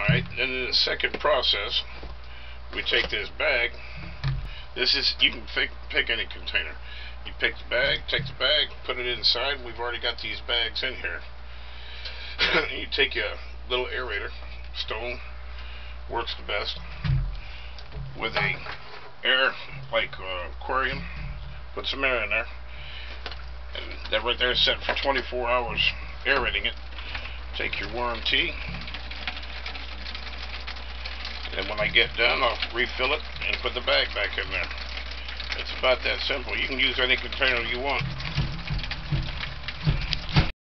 Alright, then in the second process, we take this bag. This is, you can pick any container. You pick the bag, take the bag, put it inside. We've already got these bags in here. You take a little aerator, stone, works the best, with a air, like aquarium, put some air in there, and that right there is set for 24 hours, aerating it. Take your worm tea, and when I get done, I'll refill it and put the bag back in there. It's about that simple. You can use any container you want.